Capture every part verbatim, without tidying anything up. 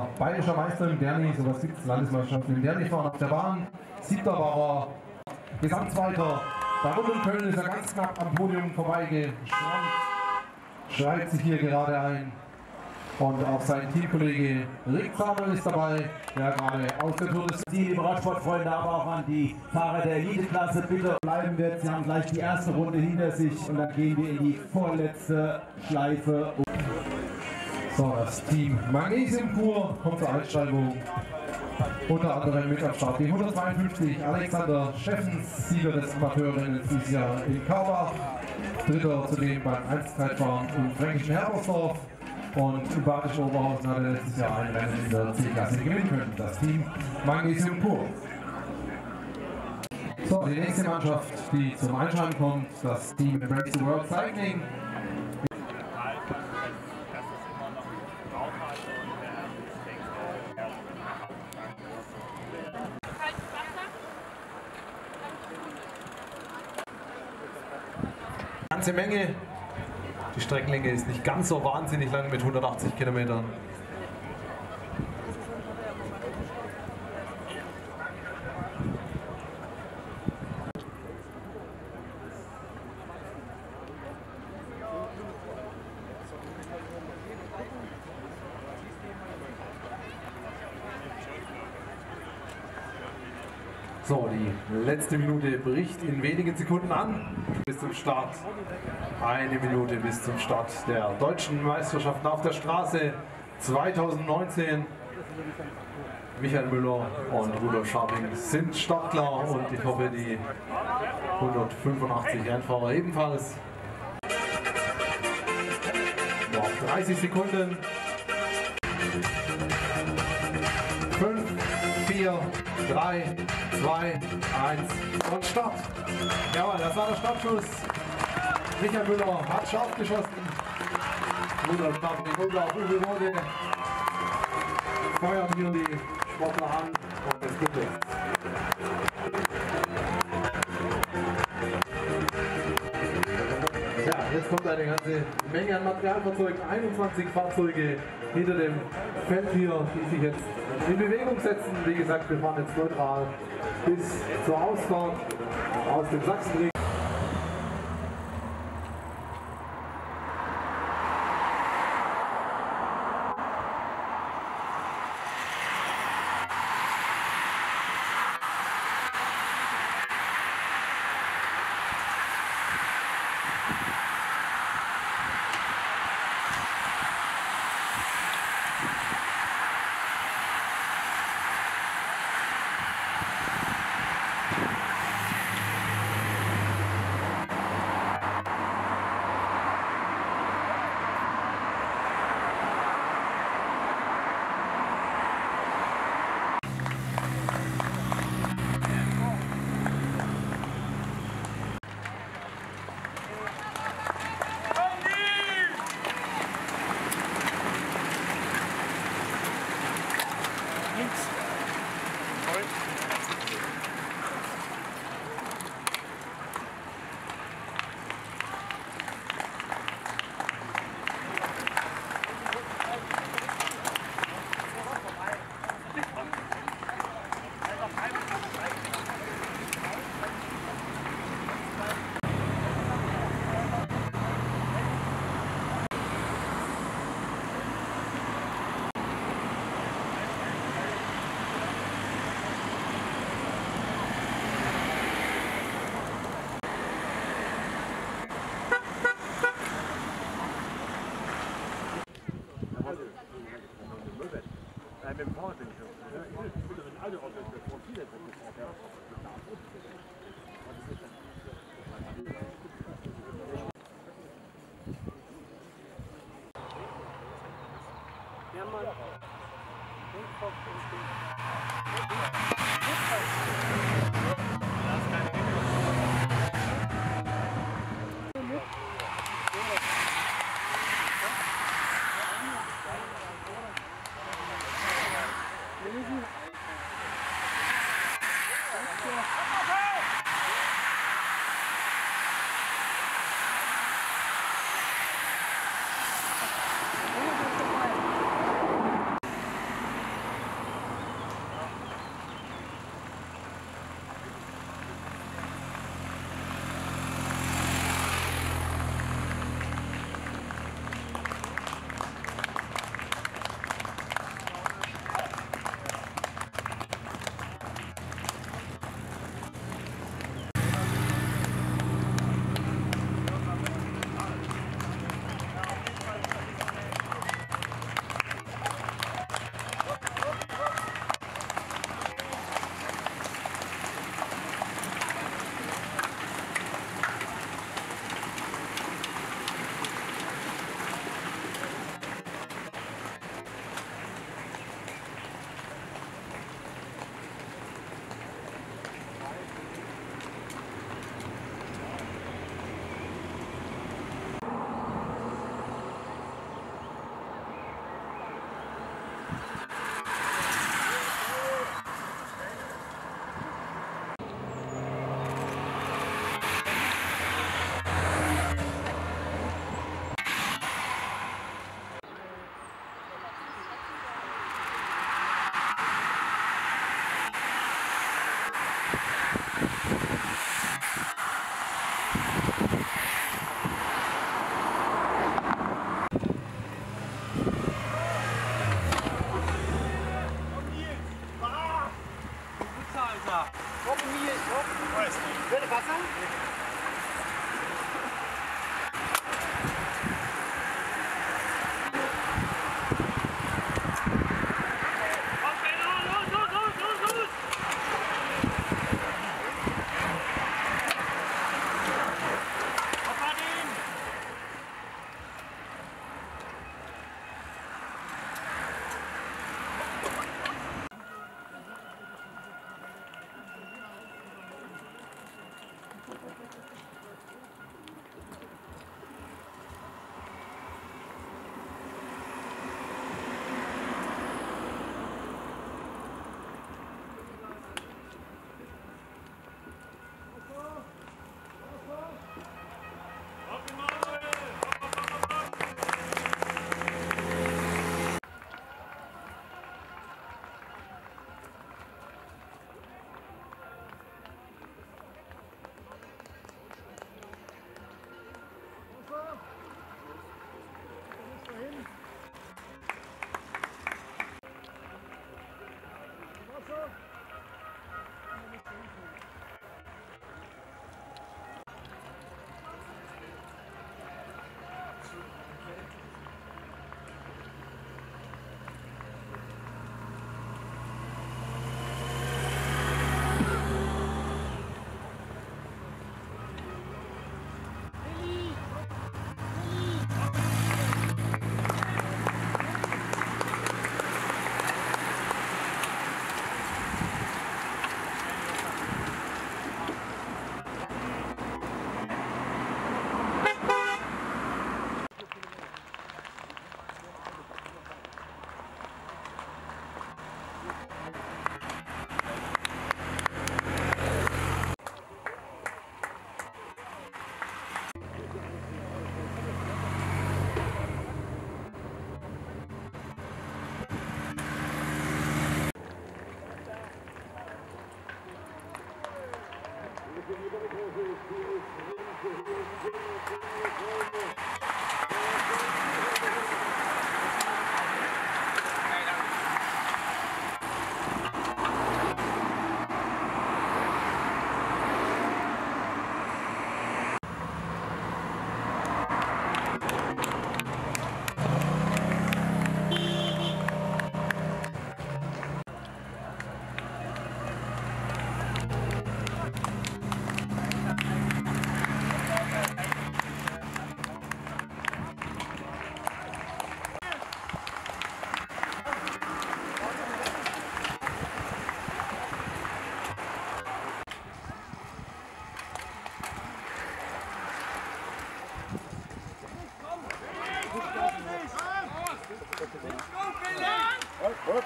Bayerischer Meister im Derni, sowas gibt es, Landesmeisterschaften im Derni fahren auf der Bahn. Siebter war er, Gesamtzweiter. Bei Rund um Köln ist er ganz knapp am Podium vorbeigeschrammt. Schreibt sich hier gerade ein. Und auch sein Teamkollege Rick Samuel ist dabei, der gerade aus der Tour ist. Die liebe Radsportfreunde, aber auch an die Fahrer der Eliteklasse bitte bleiben wird. Sie haben gleich die erste Runde hinter sich und dann gehen wir in die vorletzte Schleife. So, das Team Magnesium Pur kommt zur Einschreibung. Unter anderem mit am Start die hundertzweiundfünfzig Alexander Scheffens, Sieger des Amateurrennen dieses Jahr in Karbach. Dritter zudem beim Einzelzeitfahren im fränkischen Herbersdorf. Und im Badischen Oberhausen hat er letztes Jahr ein Rennen in der C-Klasse gewinnen können. Das Team Magnesium Pur. So, die nächste Mannschaft, die zum Einschreiben kommt, das Team Embrace the World Cycling. Ganze Menge. Die Streckenlänge ist nicht ganz so wahnsinnig lang mit hundertachtzig Kilometern. So, die letzte Minute bricht in wenigen Sekunden an. Bis zum Start. Eine Minute bis zum Start der deutschen Meisterschaften auf der Straße zweitausendneunzehn. Michael Müller und Rudolf Scharping sind startklar und ich hoffe, die hundertfünfundachtzig Rennfahrer ebenfalls. Noch dreißig Sekunden. fünf, vier, drei, zwei, eins und Start. Jawohl, das war der Startschuss. Michael Müller hat scharf geschossen. Rudolf Scharping und auf Uwe Rode feuern hier die Sportler an und es geht los. Ja, jetzt kommt eine ganze Menge an Materialfahrzeugen, einundzwanzig Fahrzeuge hinter dem Feld hier, die sich jetzt in Bewegung setzen. Wie gesagt, wir fahren jetzt neutral bis zur Ausfahrt aus dem Sachsenring.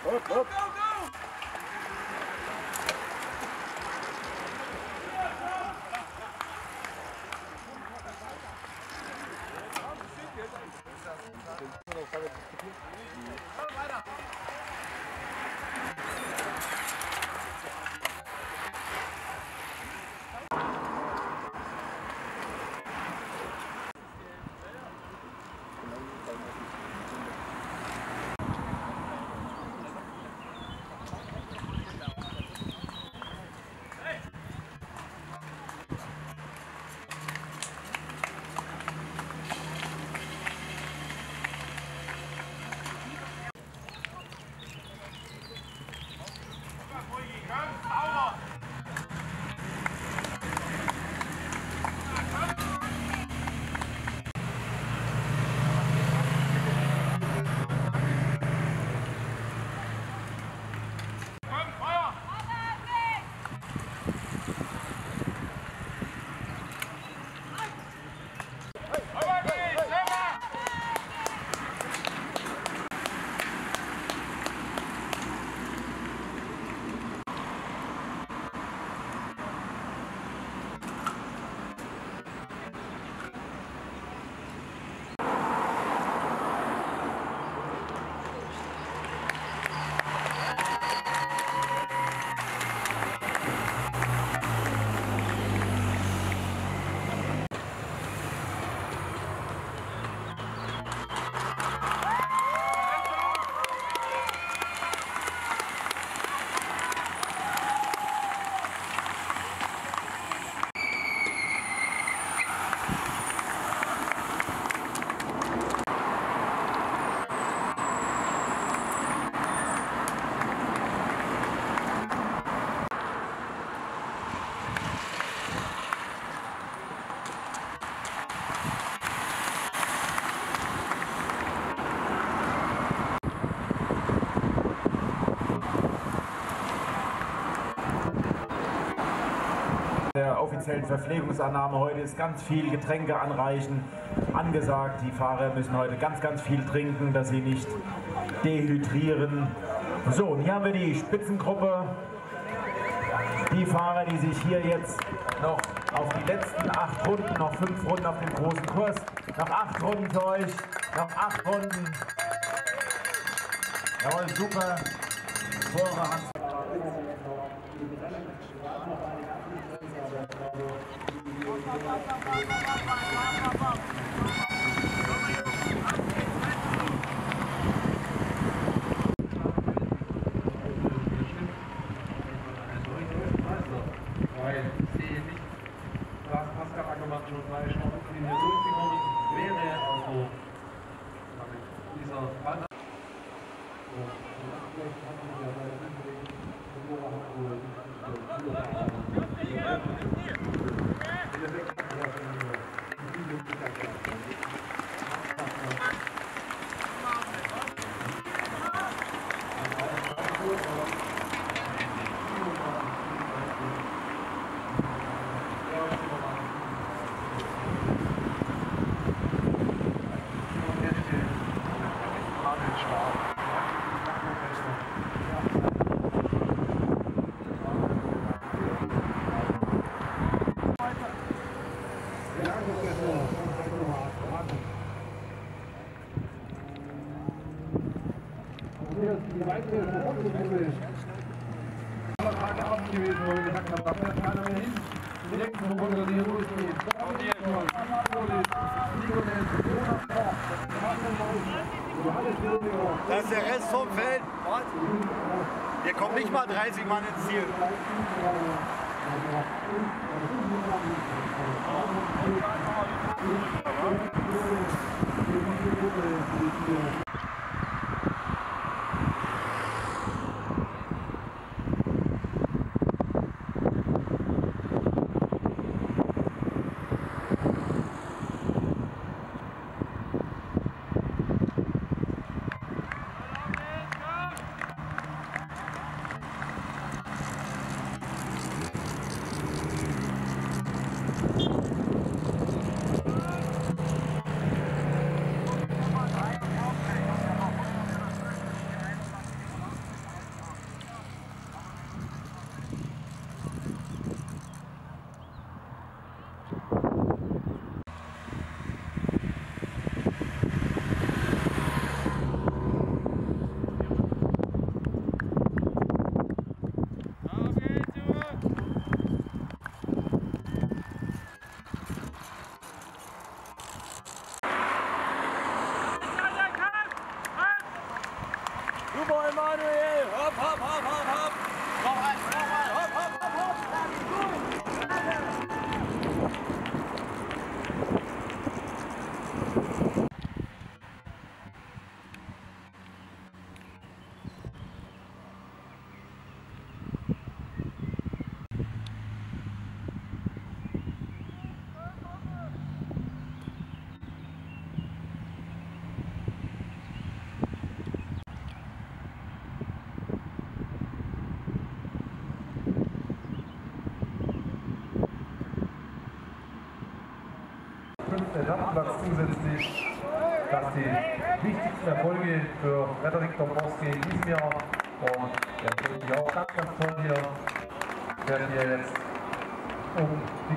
Hopp, hopp. Der offiziellen Verpflegungsannahme heute ist ganz viel Getränke anreichen angesagt. Die Fahrer müssen heute ganz, ganz viel trinken, dass sie nicht dehydrieren. So, und hier haben wir die Spitzengruppe. Die Fahrer, die sich hier jetzt noch auf die letzten acht Runden, noch fünf Runden auf dem großen Kurs, noch acht Runden für euch, noch acht Runden. Jawohl, super. Vorrang. Weil ich sehe nicht, was Pascal Ackermann schon drei Startlinien durchgekommen wäre, also dieser Band. Die weitere Verordnungsgruppe ist aller Tage Abend gewesen, wo wir gesagt haben, da fährt keiner mehr hin. Direkt vom Runde, die losgeht. Das ist der Rest vom Feld. Wir kommen nicht mal dreißig Mann ins Ziel. Manuel! Hopp, hopp, hopp, hopp, hopp! Noch eins, noch mal! Hopp, hopp, hopp, hopp! Fünften Etappenplatz zusätzlich. Das die wichtigsten Erfolge für Frederik Dombrowski in diesem Jahr. Und der finde ich auch ganz, ganz toll hier. Werden wir jetzt um die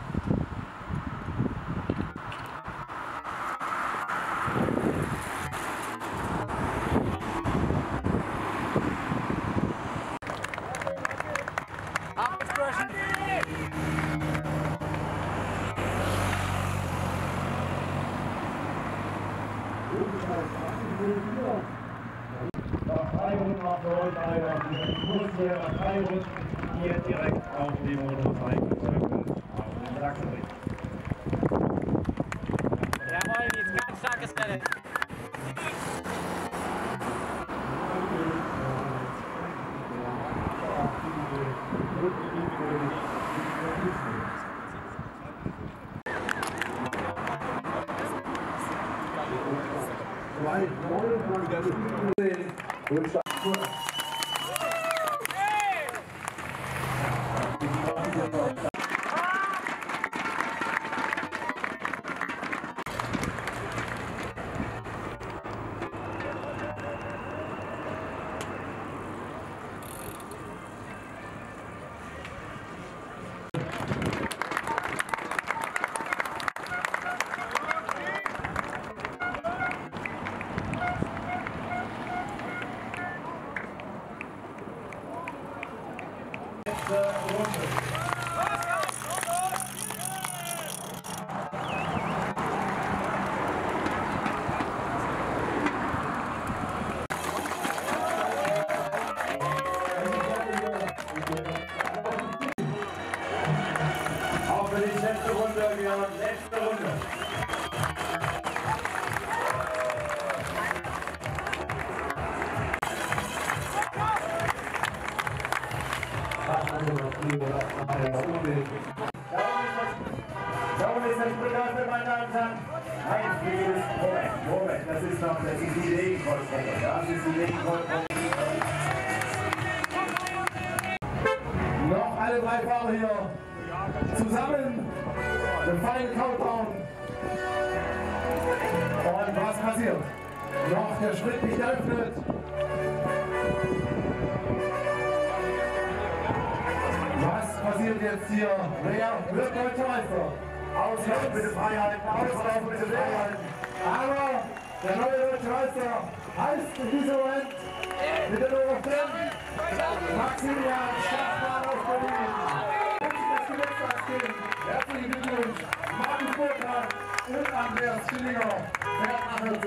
Nach drei Runden macht für euch einer. Ich muss hier nach drei Runden hier direkt auf die Motorcycle drücken, auf den Sachsenring. Jawohl, jetzt ganz starkes Rennen. Auch für die letzte Runde, wir haben letzte Runde. Darum ist das Begriff, meine Damen und Herren, ein Spiel. Moment, Moment, das ist noch, das ist die Regenkreuzstrecke. Das ist die Regenkreuzstrecke. noch alle drei Fahrer hier zusammen. Den Final Countdown. Und was passiert? Noch der Schritt nicht eröffnet. Was passiert jetzt hier? Wer wird deutscher Meister? Auslauf bitte freihalten, Auslauf bitte freihalten. Aber der neue deutsche Meister heißt in diesem Moment mit der Nummer fünf Maximilian Schaffmann aus Berlin. Das Geburtstagskind. Herzlichen Glückwunsch, Markus Burkhardt und Andreas Schillinger.